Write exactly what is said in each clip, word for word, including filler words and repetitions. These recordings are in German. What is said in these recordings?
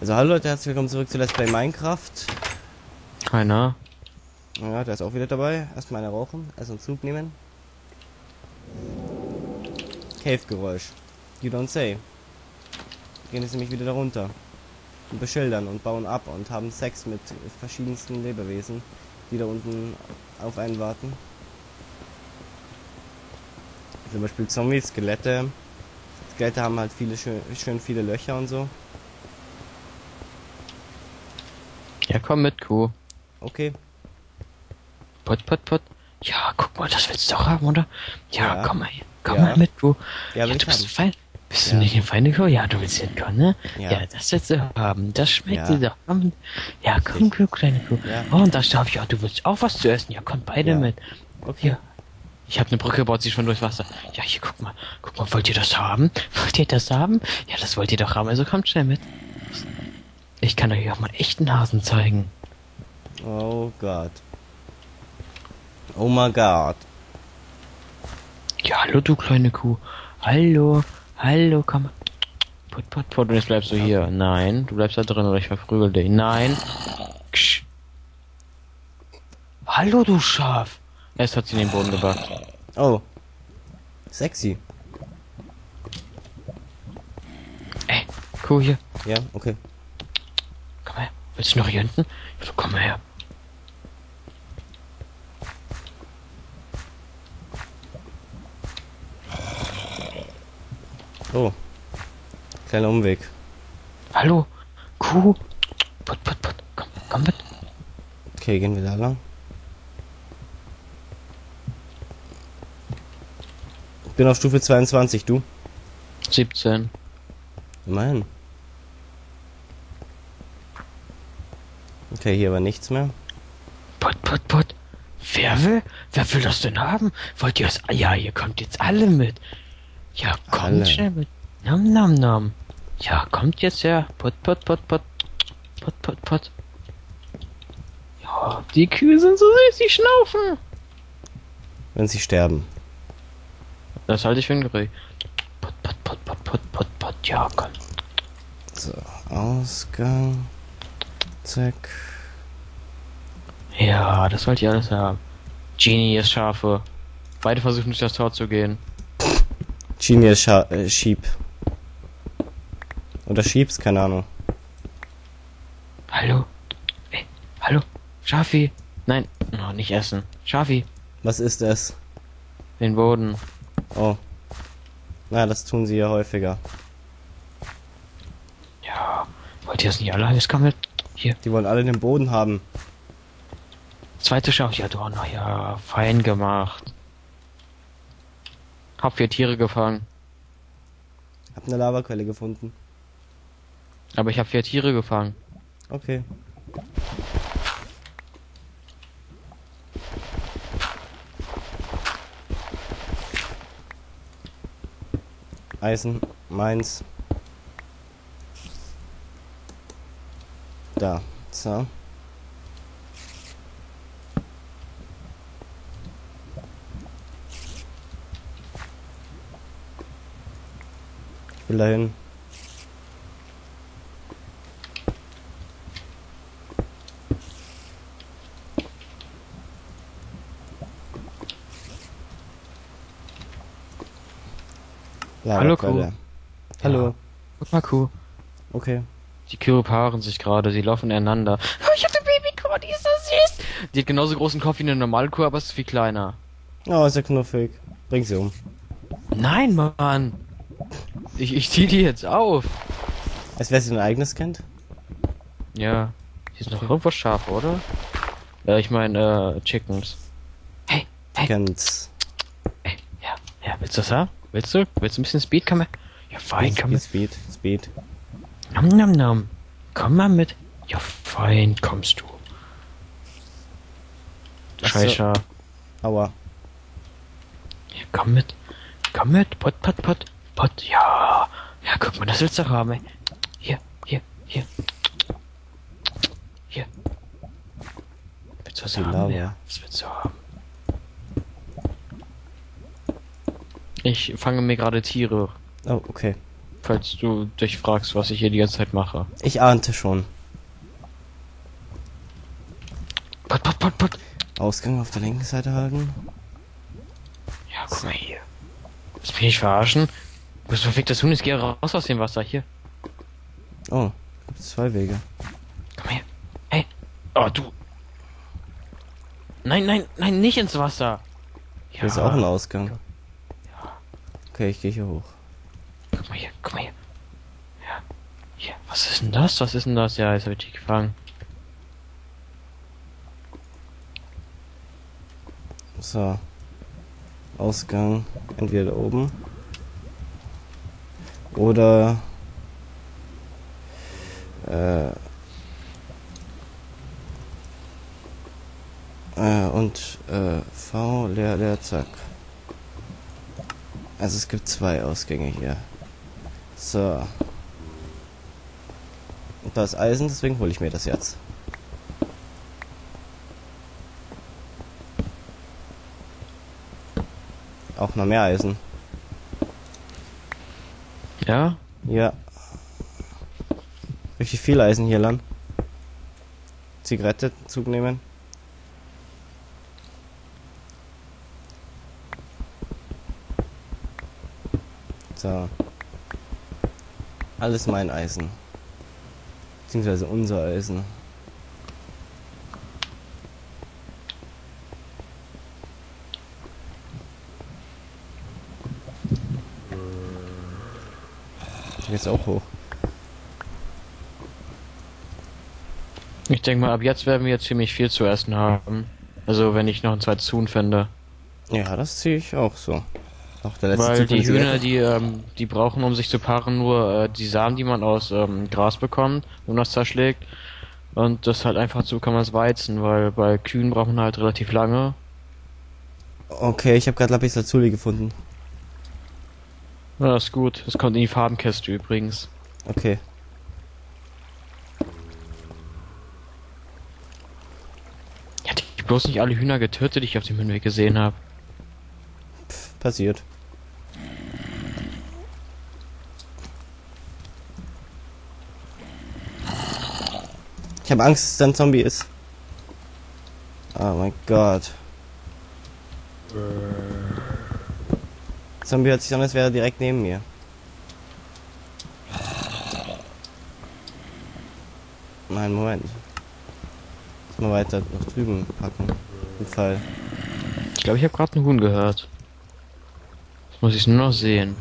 Also hallo Leute, herzlich willkommen zurück zu Let's Play Minecraft. Keiner. Ja, der ist auch wieder dabei. Erstmal eine rauchen, erst einen Zug nehmen. Cave-Geräusch. You don't say. Wir gehen jetzt nämlich wieder darunter. Und beschildern und bauen ab und haben Sex mit verschiedensten Lebewesen, die da unten auf einen warten. Zum Beispiel Zombies, Skelette. Skelette haben halt viele schön, schön viele Löcher und so. Ja, komm mit, Kuh. Okay. Pott, pott, pott. Ja, guck mal, das willst du doch haben, oder? Ja, Ja. komm mal hier. Komm Ja. mal mit, Kuh. Ja, Ja, will du ich bist haben. ein Feind. Bist Ja. du nicht ein Feinde, Kuh? Ja, du willst hinkommen, ne? Ja. Ja. Das willst du haben. Das schmeckt Ja. dir doch. Komm. Ja, komm, Kuh, kleine Kuh. Ja. Oh, und das darf ich. Ja, du willst auch was zu essen. Ja, komm, beide Ja. mit. Okay. Hier. Ich habe eine Brücke gebaut, sie schon durchs Wasser. Ja, hier, guck mal. Guck mal, wollt ihr das haben? Wollt ihr das haben? Ja, das wollt ihr doch haben. Also kommt schnell mit. Ich kann euch auch mal echten Hasen zeigen. Oh Gott. Oh my God. Ja, hallo, du kleine Kuh. Hallo, hallo, komm. Put, put, put. Und jetzt bleibst du hier. Nein, du bleibst da drin oder ich verprügel dich. Nein. Ksch. Hallo, du Schaf. Erst hat sie in den Boden gebackt. Oh. Sexy. Ey, Kuh hier. Ja, okay. Komm her. Willst du noch hier hinten? Ja, komm mal her. Oh. Kleiner Umweg. Hallo, Kuh. Put, put, put. Komm, komm mit. Okay, gehen wir da lang. Ich bin auf Stufe zweiundzwanzig, du? siebzehn. Immerhin. Okay, hier war nichts mehr. Put, put, put. Wer will? Wer will das denn haben? Wollt ihr es? Ja, ihr kommt jetzt alle mit. Ja, kommt Alle. schnell mit. Nam, nam, nam. Ja, kommt jetzt her. Put, put, put, put. Put, put, put. Ja, die Kühe sind so süß, die schnaufen. Wenn sie sterben. Das halte ich für ein Gerät. Put, put, put, put, put, put, put. Ja, komm. So, Ausgang. Zack. Ja, das wollt ihr alles haben. Genie ist Schafe. Beide versuchen durch das Tor zu gehen. Genius Scha äh, Sheep. Oder Sheeps, keine Ahnung. Hallo? Ey, hallo? Schafi? Nein, no, nicht essen. Schafi, Was ist es? den Boden. Oh. Na, das tun sie ja häufiger. Ja, wollt ihr das nicht alle? Jetzt komm mit. Hier, Die wollen alle den Boden haben. zweite Schaf. Ja, du auch noch. Ja, fein gemacht. Hab vier Tiere gefangen. Hab eine Lavaquelle gefunden. Aber ich habe vier Tiere gefangen. Okay. Eisen, meins. Da, so. Ich will dahin. Hallo, Kuh. Lavaquelle. Hallo. Ja. Guck mal, Kuh. Okay. Die Kühe paaren sich gerade. Sie laufen ineinander. Oh, ich hab eine Babykuh, die ist so süß. Die hat genauso großen Kopf wie eine normale Kuh, aber ist viel kleiner. Oh, ist ja knuffig. Bring sie um. Nein, Mann. Ich, ich zieh die jetzt auf. Als wäre sie ein eigenes Kind? Ja. Hier ist noch irgendwo Schafe, oder? Ja, ich meine, äh, Chickens. Hey, hey. Ganz. Hey, ja, ja, willst du das haben? Willst du? Willst du ein bisschen Speed? Komm her. Ja, fein, komm mit. Speed, Speed. Nom, nom, nom. Komm mal mit. Ja, fein, kommst du. Ach so. Scheiße. Aua. Ja, komm mit. Komm mit. Pott, pott, pott. Pott, ja. Ja, guck mal, das willst du haben, ey. Hier, hier, hier. Hier. Willst du was Die haben? Lava. Ja, was willst du haben? Ich fange mir gerade Tiere. Oh, okay. falls du dich fragst, was ich hier die ganze Zeit mache. Ich ahnte schon. Pot, pot, pot, pot. Ausgang auf der linken Seite halten. Ja, guck mal hier. Willst du mich nicht verarschen? Du bist verficktes Huhn, jetzt geh raus aus dem Wasser, hier. Oh, gibt es zwei Wege. Komm her. Hey. Oh, du. Nein, nein, nein, nicht ins Wasser. Hier ist auch ein Ausgang. Okay, ich gehe hier hoch. Guck mal hier, guck mal hier. Ja. Hier, was ist denn das? Was ist denn das? Ja, jetzt habe ich dich gefangen. So. Ausgang. Entweder da oben. Oder... Äh... Äh, und äh, V, leer, leer, zack. Also es gibt zwei Ausgänge hier. So. Und da ist Eisen, deswegen hole ich mir das jetzt. Auch noch mehr Eisen. Ja? Ja. Richtig viel Eisen hier lang. Zigarette, Zug nehmen. So. Alles mein Eisen. Beziehungsweise unser Eisen. Jetzt auch hoch. Ich denke mal, ab jetzt werden wir jetzt ziemlich viel zu essen haben. Also, wenn ich noch ein zweites Huhn finde. Ja, das sehe ich auch so. Auch der letzte Weil Zug von die der Hühner, Zigarette. die, ähm, die brauchen, um sich zu paaren, nur äh, die Samen, die man aus ähm, Gras bekommt, wenn man das zerschlägt. Und das halt einfach so kann man es weizen, weil bei Kühen braucht man halt relativ lange. Okay, ich habe gerade Lapis Lazuli gefunden. Ja, das ist gut. Das kommt in die Farbenkiste übrigens. Okay. Hätte ich bloß nicht alle Hühner getötet, die ich auf dem Hinweg gesehen habe. Pff, passiert. Ich habe Angst, dass es ein Zombie ist. Oh mein Gott. Zombie hört sich an, als wäre er direkt neben mir. Nein, Moment. Muss mal weiter nach drüben packen. Im Fall. Ich glaube, ich habe gerade einen Huhn gehört. Das muss ich nur noch sehen.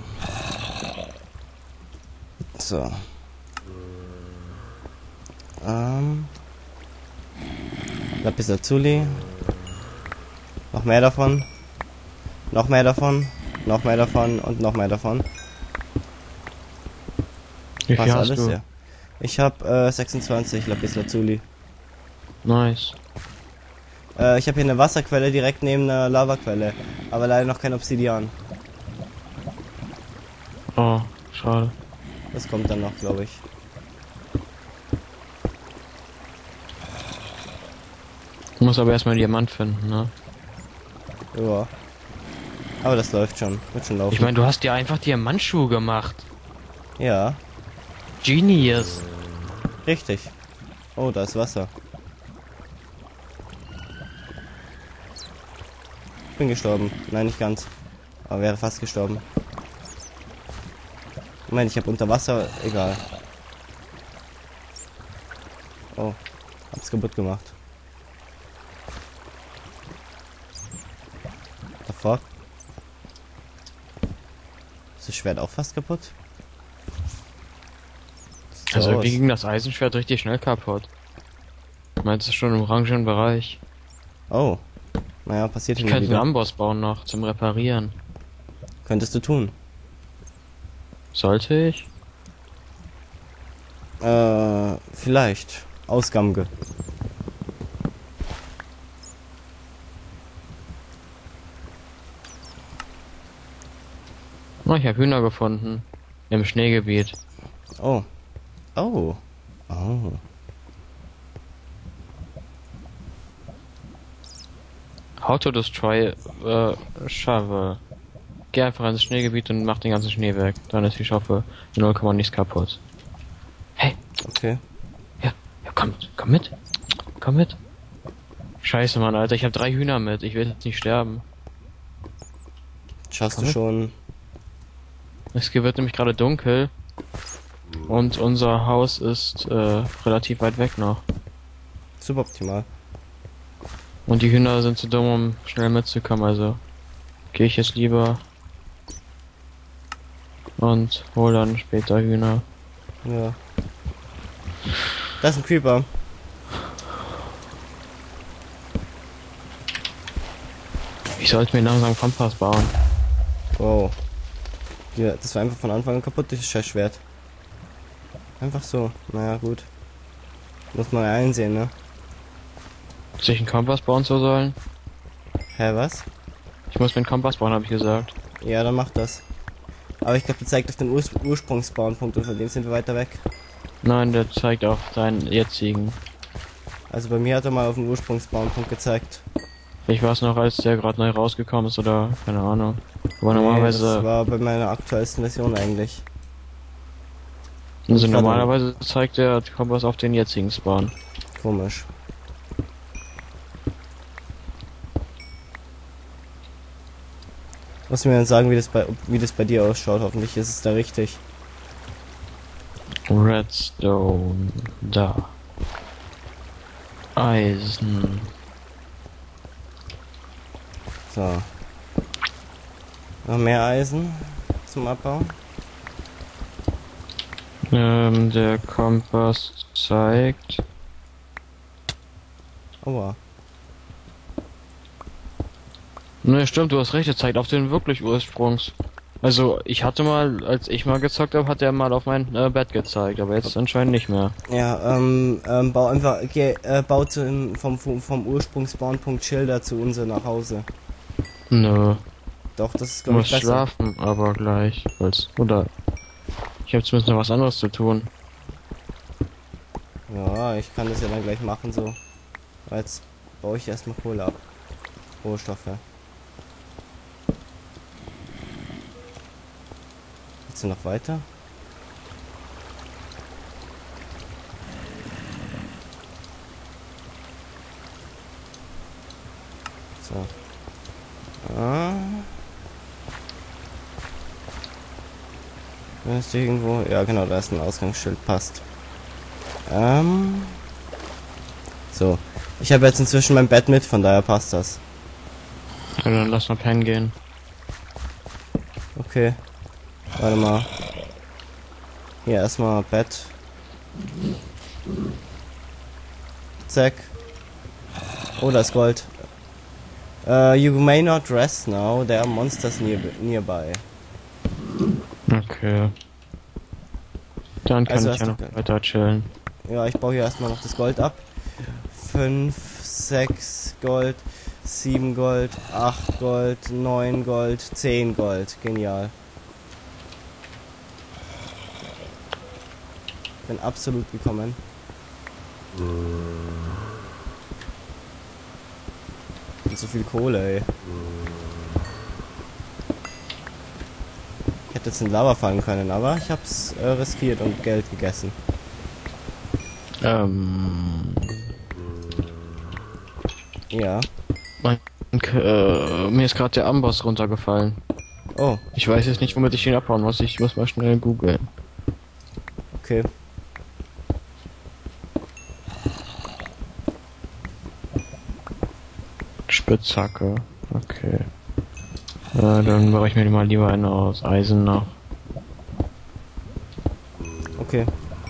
So. Ähm. Lapis Lazuli. Noch mehr davon. Noch mehr davon. Noch mehr davon und noch mehr davon. Wie viel Was hast alles, du? ja. Ich habe äh, sechsundzwanzig Lapis Lazuli. Nice. Äh, ich habe hier eine Wasserquelle direkt neben einer Lavaquelle. Aber leider noch kein Obsidian. Oh, schade. Das kommt dann noch, glaube ich. Du musst aber erstmal einen Diamant finden, ne? Ja. Aber das läuft schon. Wird schon laufen. Ich meine, du hast dir einfach Diamantschuhe gemacht. Ja, Genius. richtig. Oh, da ist Wasser. Ich bin gestorben. Nein, nicht ganz. Aber wäre fast gestorben. Moment, ich habe unter Wasser... Egal. Oh, hab's kaputt gemacht. What the fuck? Ist das Schwert auch fast kaputt? Sieht so Also, aus. wie ging das Eisenschwert richtig schnell kaputt? Meinst du schon im orangen Bereich? Oh. Naja, passiert Ich hin und könnte einen wieder. Amboss bauen noch zum Reparieren. Könntest du tun. Sollte ich? Äh, vielleicht. Ausgamge. Oh, ich habe Hühner gefunden. Im Schneegebiet. Oh. Oh. Oh. How to destroy äh, shovel. geh einfach ins Schneegebiet und mach den ganzen Schnee weg. Dann ist die Schaufel null Komma nichts kaputt. Hey, Okay. ja, ja, komm, komm mit. Komm mit. Scheiße, Mann, Alter, ich habe drei Hühner mit. Ich will jetzt nicht sterben. Schaffst Komm du mit. schon. Es wird nämlich gerade dunkel. Und unser Haus ist äh, relativ weit weg noch. Suboptimal. Und die Hühner sind zu dumm, um schnell mitzukommen, also gehe ich jetzt lieber und hole dann später Hühner. Ja. Das ist ein Creeper. Ich sollte mir langsam Kompass bauen. Wow. Ja, das war einfach von Anfang an kaputt, das Scheiß-Schwert. Einfach so. Naja, gut. Muss man ja einsehen, ne? Soll ich einen Kompass bauen zu sollen? Hä, was? Ich muss mir einen Kompass bauen, habe ich gesagt. Ja, dann mach das. Aber ich glaube, der zeigt auf den Ur Ursprungsspawnpunkt und von dem sind wir weiter weg. Nein, der zeigt auf seinen jetzigen. Also bei mir hat er mal auf den Ursprungsspawnpunkt gezeigt. Ich weiß noch, als der gerade neu rausgekommen ist oder keine Ahnung. Aber Nee, normalerweise. das war bei meiner aktuellsten Version eigentlich. Also Ich hatte- normalerweise zeigt der Kompass auf den jetzigen Spawn. Komisch. Muss mir dann sagen, wie das bei wie das bei dir ausschaut. Hoffentlich ist es da richtig. Redstone. Da. Eisen. So. Noch mehr Eisen zum Abbauen. Ähm, der Kompass zeigt. Aua. Ne, stimmt, du hast recht, er zeigt auf den wirklich Ursprungs. Also, ich hatte mal, als ich mal gezockt habe, hat er mal auf mein äh, Bett gezeigt, aber jetzt anscheinend nicht mehr. Ja, ähm, ähm, bau einfach, geh, äh, bau zu, im- vom, vom, vom Ursprungsspawnpunkt Schilder zu uns nach Hause. Nö, Doch, das ist ich glaube muss ich besser. schlafen, aber gleich, weil's, oder ich habe zumindest noch was anderes zu tun. Ja, ich kann das ja dann gleich machen so. Aber jetzt baue ich erstmal Kohle ab. Rohstoffe. Willst du noch weiter? So. Ah. Ist hier irgendwo? Ja, genau, da ist ein Ausgangsschild, passt. Ähm. So. Ich habe jetzt inzwischen mein Bett mit, von daher passt das. Ja, dann lass mal pennen gehen. Okay. Warte mal. Hier erstmal Bett. Zack. Oh, das ist Gold. Uh, you may not rest now. There are monsters near nearby. Okay. Dann kann Also ich hast ja du noch Geld. weiter chillen. Ja, ich baue hier erstmal noch das Gold ab. fünf, sechs Gold, sieben Gold, acht Gold, neun Gold, zehn Gold. Genial. Bin absolut gekommen. Und so viel Kohle, ey. Ich hätte jetzt in Lava fallen können, aber ich hab's äh, riskiert und Geld gegessen. Ähm. Ja. Mein, äh, mir ist gerade der Amboss runtergefallen. Oh, Ich weiß jetzt nicht, womit ich ihn abhauen muss. Ich muss mal schnell googeln. okay. Spitzhacke. Okay. Äh, dann baue ich mir mal lieber eine aus Eisen noch. Okay.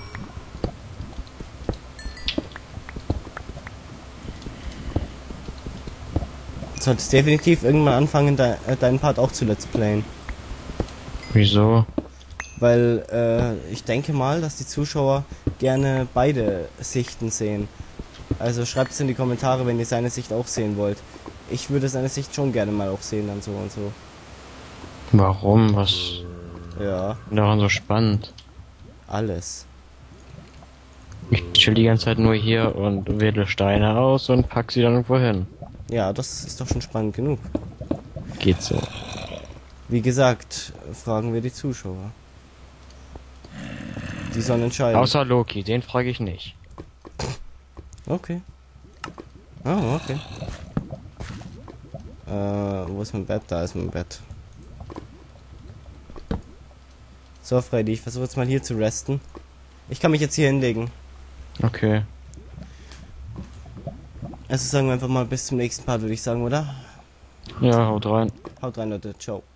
Du solltest definitiv irgendwann anfangen, de äh, deinen Part auch zu Let's Playen. Wieso? Weil äh, ich denke mal, dass die Zuschauer gerne beide Sichten sehen. Also schreibt es in die Kommentare, wenn ihr seine Sicht auch sehen wollt. Ich würde seine Sicht schon gerne mal auch sehen, dann so und so. Warum? Was Ja, ist daran so spannend? alles. Ich chill die ganze Zeit nur hier und wähle Steine aus und pack sie dann irgendwo hin. Ja, das ist doch schon spannend genug. Geht so. Wie gesagt, fragen wir die Zuschauer. Die sollen entscheiden. Außer Loki, den frage ich nicht. Okay. Oh, okay. Äh, wo ist mein Bett? Da ist mein Bett. So, Freddy, ich versuche jetzt mal hier zu resten. Ich kann mich jetzt hier hinlegen. Okay. Also sagen wir einfach mal bis zum nächsten Part, würde ich sagen, oder? Ja, haut rein. Haut rein, Leute. Ciao.